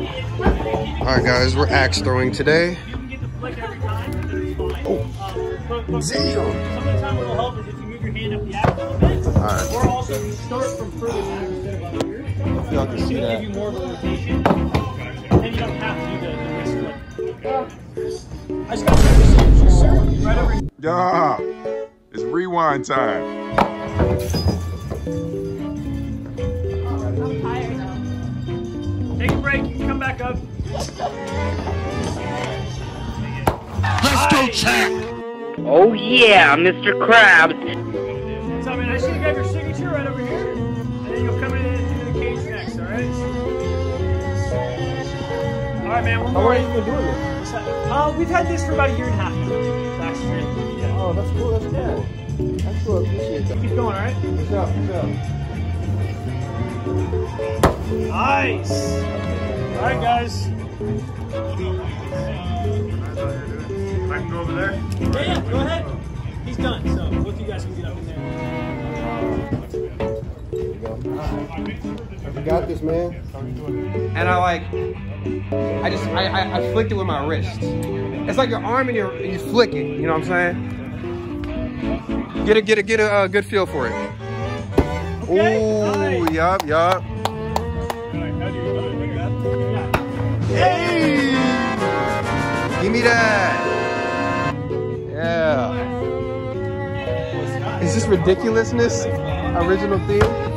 All right, guys, we're axe throwing today. Oh, damn! Some of the time what will help is if you move your hand up the axe a little bit, or also if you start from further back instead of up here. I feel I can see that. Give you more of a rotation, and then you don't have to do the wrist flip. I just got to right over here. Yeah, it's rewind time. I'm tired though. Take a break, you can come back up. Let's go check! Oh yeah, Mr. Krabs. So I mean, I just gonna grab your signature right over here, and then you'll come in and do the cage next, alright? Alright man, one How more. long have you been doing this? We've had this for about a year and a half now. Yeah. Oh, that's cool. That's cool. That's cool. I appreciate that. Keep going, alright? Good job. Good job. Nice! Alright guys. I can go over there. Yeah, go ahead. He's done, so both of you guys can get up in there. I got this, man. And I flicked it with my wrist. It's like your arm and you flick it. You know what I'm saying? Get a good feel for it. Okay, Ooh, nice. yup. Hey! Give me that. Yeah. Is this ridiculousness? Original theme?